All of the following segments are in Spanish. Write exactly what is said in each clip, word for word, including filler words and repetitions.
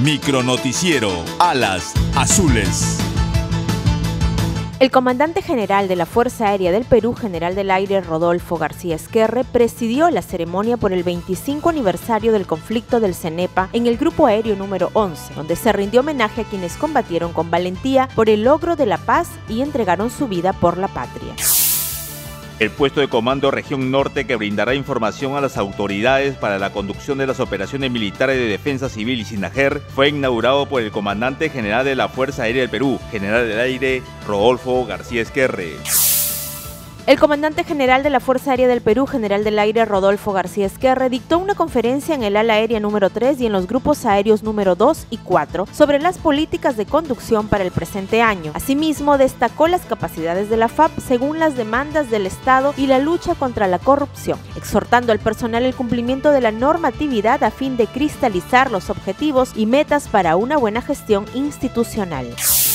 Micronoticiero Alas Azules. El comandante general de la Fuerza Aérea del Perú, general del aire Rodolfo García Esquerre, presidió la ceremonia por el veinticinco aniversario del conflicto del CENEPA en el Grupo Aéreo número once, donde se rindió homenaje a quienes combatieron con valentía por el logro de la paz y entregaron su vida por la patria. El puesto de comando Región Norte, que brindará información a las autoridades para la conducción de las operaciones militares de defensa civil y SINAGER, fue inaugurado por el comandante general de la Fuerza Aérea del Perú, general del aire Rodolfo García Esquerre. El comandante general de la Fuerza Aérea del Perú, general del aire Rodolfo García Esquerre, dictó una conferencia en el ala aérea número tres y en los grupos aéreos número dos y cuatro sobre las políticas de conducción para el presente año. Asimismo, destacó las capacidades de la F A P según las demandas del Estado y la lucha contra la corrupción, exhortando al personal el cumplimiento de la normatividad a fin de cristalizar los objetivos y metas para una buena gestión institucional.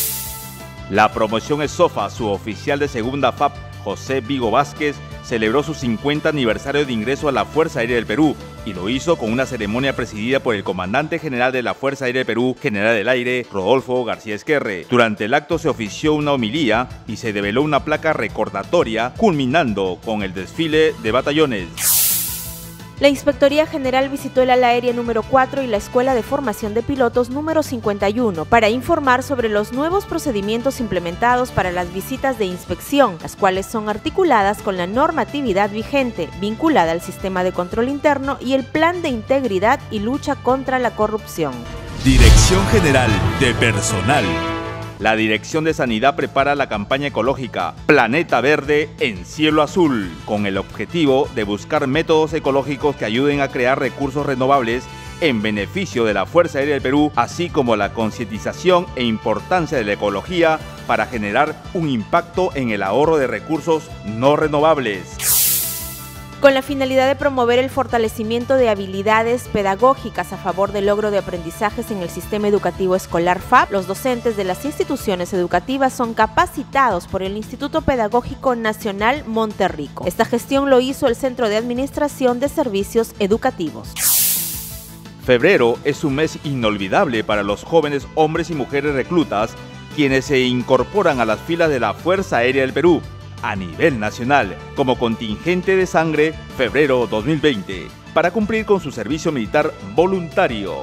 La promoción ESOFA, su oficial de segunda F A P, José Vigo Vázquez, celebró su cincuenta aniversario de ingreso a la Fuerza Aérea del Perú y lo hizo con una ceremonia presidida por el comandante general de la Fuerza Aérea del Perú, general del aire Rodolfo García Esquerre. Durante el acto se ofició una homilía y se develó una placa recordatoria, culminando con el desfile de batallones. La Inspectoría General visitó el ala aérea número cuatro y la Escuela de Formación de Pilotos número cincuenta y uno para informar sobre los nuevos procedimientos implementados para las visitas de inspección, las cuales son articuladas con la normatividad vigente, vinculada al sistema de control interno y el Plan de Integridad y Lucha contra la Corrupción. Dirección General de Personal. La Dirección de Sanidad prepara la campaña ecológica Planeta Verde en Cielo Azul, con el objetivo de buscar métodos ecológicos que ayuden a crear recursos renovables en beneficio de la Fuerza Aérea del Perú, así como la concientización e importancia de la ecología para generar un impacto en el ahorro de recursos no renovables. Con la finalidad de promover el fortalecimiento de habilidades pedagógicas a favor del logro de aprendizajes en el sistema educativo escolar F A P, los docentes de las instituciones educativas son capacitados por el Instituto Pedagógico Nacional Monterrico. Esta gestión lo hizo el Centro de Administración de Servicios Educativos. Febrero es un mes inolvidable para los jóvenes hombres y mujeres reclutas, quienes se incorporan a las filas de la Fuerza Aérea del Perú a nivel nacional como contingente de sangre febrero dos mil veinte para cumplir con su servicio militar voluntario.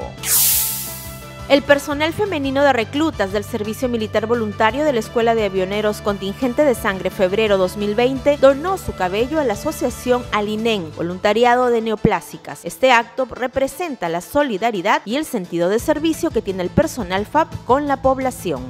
El personal femenino de reclutas del Servicio Militar Voluntario de la Escuela de Avioneros Contingente de Sangre febrero dos mil veinte donó su cabello a la asociación Alinen, Voluntariado de Neoplásicas. Este acto representa la solidaridad y el sentido de servicio que tiene el personal F A P con la población.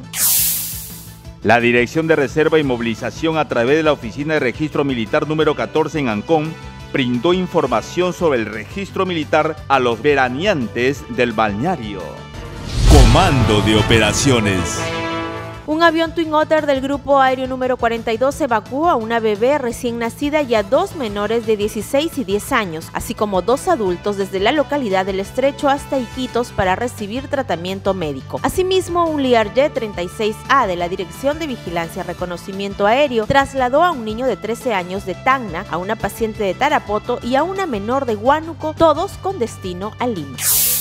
La Dirección de Reserva y Movilización, a través de la Oficina de Registro Militar número catorce en Ancón, brindó información sobre el registro militar a los veraneantes del balneario. Comando de Operaciones. Un avión Twin Otter del Grupo Aéreo número cuarenta y dos evacuó a una bebé recién nacida y a dos menores de dieciséis y diez años, así como dos adultos desde la localidad del Estrecho hasta Iquitos para recibir tratamiento médico. Asimismo, un Learjet treinta y seis A de la Dirección de Vigilancia y Reconocimiento Aéreo trasladó a un niño de trece años de Tacna, a una paciente de Tarapoto y a una menor de Huánuco, todos con destino a Lima.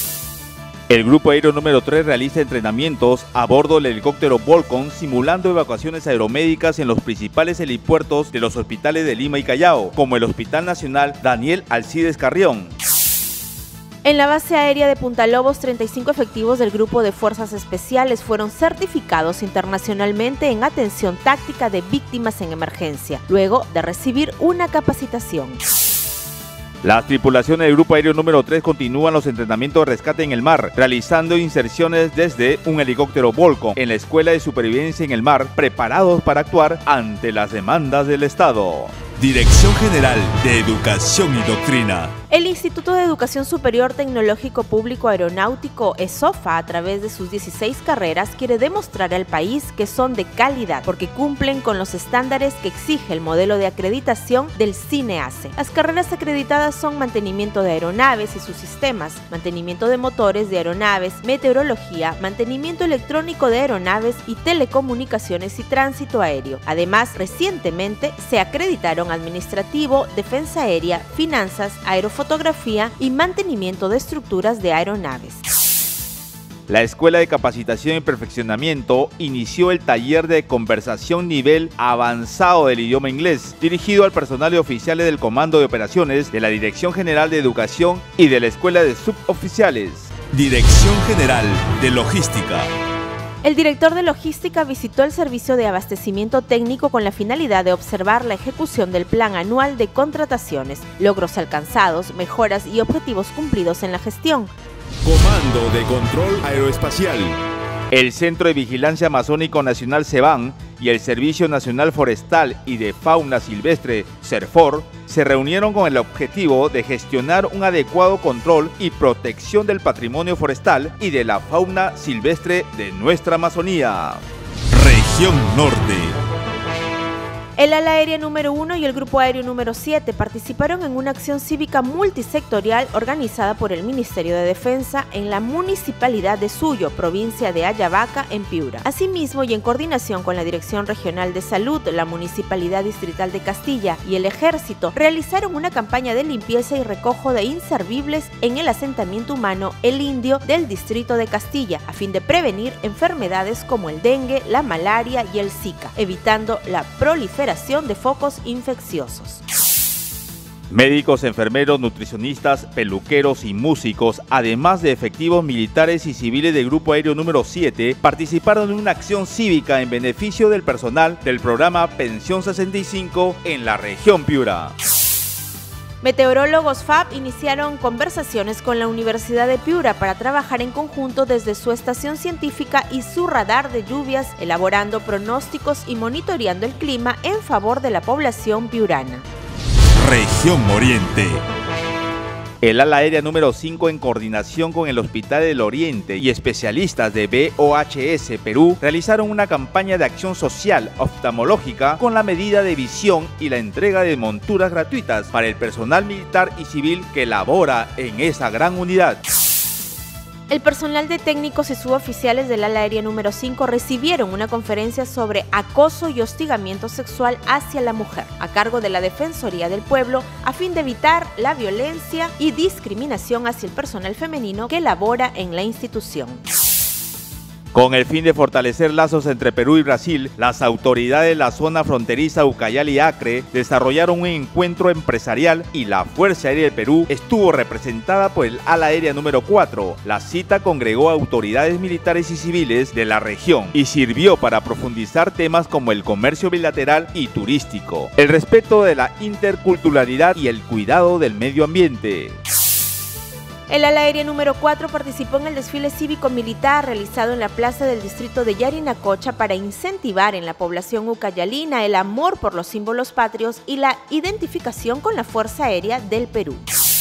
El Grupo Aéreo número tres realiza entrenamientos a bordo del helicóptero Volcom, simulando evacuaciones aeromédicas en los principales helipuertos de los hospitales de Lima y Callao, como el Hospital Nacional Daniel Alcides Carrión. En la base aérea de Punta Lobos, treinta y cinco efectivos del Grupo de Fuerzas Especiales fueron certificados internacionalmente en atención táctica de víctimas en emergencia, luego de recibir una capacitación. Las tripulaciones del Grupo Aéreo número tres continúan los entrenamientos de rescate en el mar, realizando inserciones desde un helicóptero Volcom en la Escuela de Supervivencia en el Mar, preparados para actuar ante las demandas del Estado. Dirección General de Educación y Doctrina. El Instituto de Educación Superior Tecnológico Público Aeronáutico, ESOFA, a través de sus dieciséis carreras, quiere demostrar al país que son de calidad, porque cumplen con los estándares que exige el modelo de acreditación del CINEACE. Las carreras acreditadas son mantenimiento de aeronaves y sus sistemas, mantenimiento de motores de aeronaves, meteorología, mantenimiento electrónico de aeronaves y telecomunicaciones y tránsito aéreo. Además, recientemente se acreditaron administrativo, defensa aérea, finanzas, aerofotografía y mantenimiento de estructuras de aeronaves. La Escuela de Capacitación y Perfeccionamiento inició el taller de conversación nivel avanzado del idioma inglés, dirigido al personal y oficiales del Comando de Operaciones de la Dirección General de Educación y de la Escuela de Suboficiales. Dirección General de Logística. El director de Logística visitó el servicio de abastecimiento técnico con la finalidad de observar la ejecución del plan anual de contrataciones, logros alcanzados, mejoras y objetivos cumplidos en la gestión. Comando de Control Aeroespacial. El Centro de Vigilancia Amazónico Nacional CEBAN y el Servicio Nacional Forestal y de Fauna Silvestre CERFOR se reunieron con el objetivo de gestionar un adecuado control y protección del patrimonio forestal y de la fauna silvestre de nuestra Amazonía. Región Norte. El ala aérea número uno y el grupo aéreo número siete participaron en una acción cívica multisectorial organizada por el Ministerio de Defensa en la Municipalidad de Suyo, provincia de Ayabaca, en Piura. Asimismo, y en coordinación con la Dirección Regional de Salud, la Municipalidad Distrital de Castilla y el Ejército, realizaron una campaña de limpieza y recojo de inservibles en el asentamiento humano El Indio del distrito de Castilla, a fin de prevenir enfermedades como el dengue, la malaria y el Zika, evitando la proliferación de focos infecciosos. Médicos, enfermeros, nutricionistas, peluqueros y músicos, además de efectivos militares y civiles del Grupo Aéreo número siete, participaron en una acción cívica en beneficio del personal del programa Pensión sesenta y cinco en la región Piura. Meteorólogos F A B iniciaron conversaciones con la Universidad de Piura para trabajar en conjunto desde su estación científica y su radar de lluvias, elaborando pronósticos y monitoreando el clima en favor de la población piurana. Región Oriente. El ala aérea número cinco, en coordinación con el Hospital del Oriente y especialistas de B O H S Perú, realizaron una campaña de acción social oftalmológica con la medida de visión y la entrega de monturas gratuitas para el personal militar y civil que labora en esa gran unidad. El personal de técnicos y suboficiales del ala aérea número cinco recibieron una conferencia sobre acoso y hostigamiento sexual hacia la mujer, a cargo de la Defensoría del Pueblo, a fin de evitar la violencia y discriminación hacia el personal femenino que labora en la institución. Con el fin de fortalecer lazos entre Perú y Brasil, las autoridades de la zona fronteriza Ucayali y Acre desarrollaron un encuentro empresarial y la Fuerza Aérea del Perú estuvo representada por el ala aérea número cuatro. La cita congregó a autoridades militares y civiles de la región y sirvió para profundizar temas como el comercio bilateral y turístico, el respeto de la interculturalidad y el cuidado del medio ambiente. El ala aérea número cuatro participó en el desfile cívico-militar realizado en la plaza del distrito de Yarinacocha para incentivar en la población ucayalina el amor por los símbolos patrios y la identificación con la Fuerza Aérea del Perú.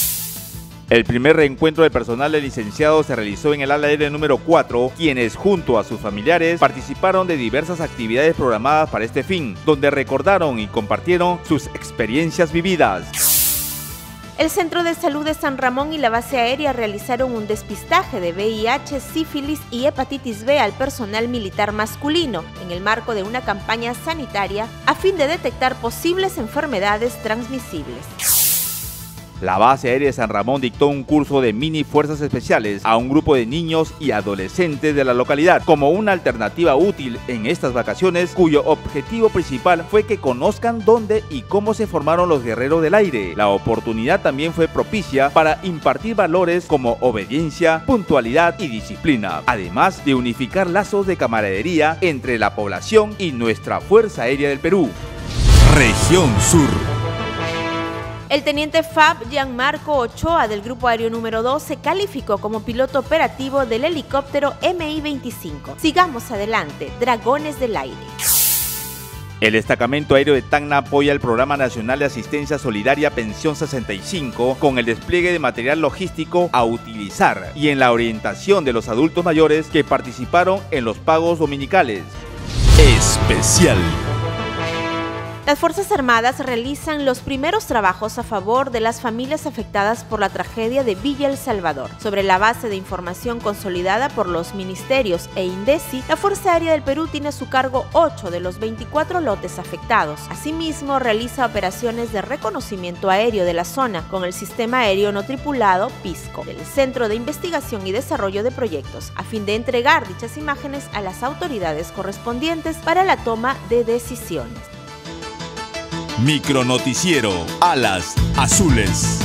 El primer reencuentro del personal de licenciados se realizó en el ala aérea número cuatro, quienes junto a sus familiares participaron de diversas actividades programadas para este fin, donde recordaron y compartieron sus experiencias vividas. El Centro de Salud de San Ramón y la base aérea realizaron un despistaje de V I H, sífilis y hepatitis B al personal militar masculino en el marco de una campaña sanitaria a fin de detectar posibles enfermedades transmisibles. La base aérea de San Ramón dictó un curso de mini fuerzas especiales a un grupo de niños y adolescentes de la localidad como una alternativa útil en estas vacaciones, cuyo objetivo principal fue que conozcan dónde y cómo se formaron los guerreros del aire. La oportunidad también fue propicia para impartir valores como obediencia, puntualidad y disciplina, además de unificar lazos de camaradería entre la población y nuestra Fuerza Aérea del Perú. Región Sur. El teniente F A B Gianmarco Ochoa del Grupo Aéreo número dos se calificó como piloto operativo del helicóptero M I veinticinco. Sigamos adelante, Dragones del Aire. El Destacamento Aéreo de Tacna apoya el Programa Nacional de Asistencia Solidaria Pensión sesenta y cinco con el despliegue de material logístico a utilizar y en la orientación de los adultos mayores que participaron en los pagos dominicales. Especial. Las Fuerzas Armadas realizan los primeros trabajos a favor de las familias afectadas por la tragedia de Villa El Salvador. Sobre la base de información consolidada por los ministerios e INDECI, la Fuerza Aérea del Perú tiene a su cargo ocho de los veinticuatro lotes afectados. Asimismo, realiza operaciones de reconocimiento aéreo de la zona con el Sistema Aéreo No Tripulado PISCO, del Centro de Investigación y Desarrollo de Proyectos, a fin de entregar dichas imágenes a las autoridades correspondientes para la toma de decisiones. Micronoticiero Alas Azules.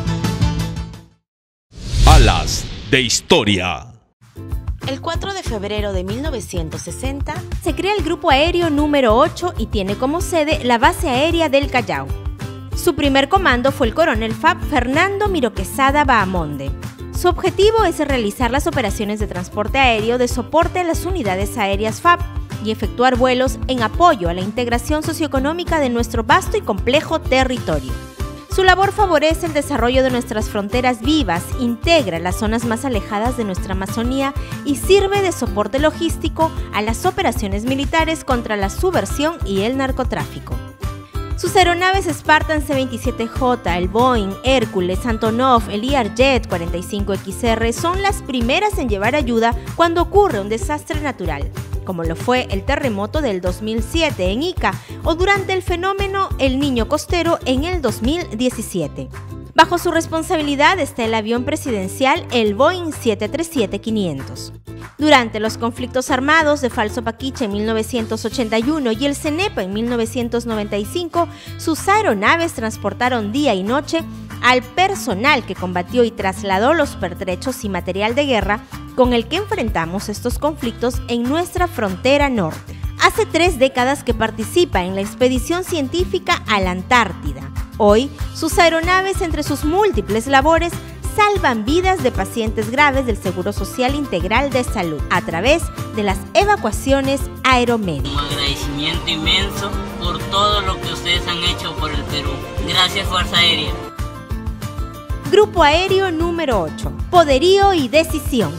Alas de Historia. El cuatro de febrero de mil novecientos sesenta se crea el Grupo Aéreo número ocho y tiene como sede la Base Aérea del Callao. Su primer comando fue el coronel F A B Fernando Miro Quesada Bahamonde. Su objetivo es realizar las operaciones de transporte aéreo de soporte a las unidades aéreas F A B y efectuar vuelos en apoyo a la integración socioeconómica de nuestro vasto y complejo territorio. Su labor favorece el desarrollo de nuestras fronteras vivas, integra las zonas más alejadas de nuestra Amazonía y sirve de soporte logístico a las operaciones militares contra la subversión y el narcotráfico. Sus aeronaves Spartan C veintisiete J, el Boeing, Hércules, Antonov, el Learjet cuarenta y cinco X R son las primeras en llevar ayuda cuando ocurre un desastre natural, como lo fue el terremoto del dos mil siete en Ica o durante el fenómeno El Niño Costero en el dos mil diecisiete. Bajo su responsabilidad está el avión presidencial, el Boeing siete treinta y siete quinientos. Durante los conflictos armados de Falso Paquiche en mil novecientos ochenta y uno y el CENEPA en mil novecientos noventa y cinco, sus aeronaves transportaron día y noche al personal que combatió y trasladó los pertrechos y material de guerra con el que enfrentamos estos conflictos en nuestra frontera norte. Hace tres décadas que participa en la expedición científica a la Antártida. Hoy, sus aeronaves, entre sus múltiples labores, salvan vidas de pacientes graves del Seguro Social Integral de Salud a través de las evacuaciones aeromédicas. Un agradecimiento inmenso por todo lo que ustedes han hecho por el Perú. Gracias, Fuerza Aérea. Grupo Aéreo número ocho. Poderío y decisión.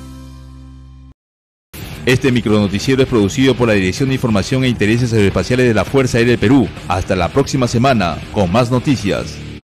Este micronoticiero es producido por la Dirección de Información e Intereses Aeroespaciales de la Fuerza Aérea del Perú. Hasta la próxima semana con más noticias.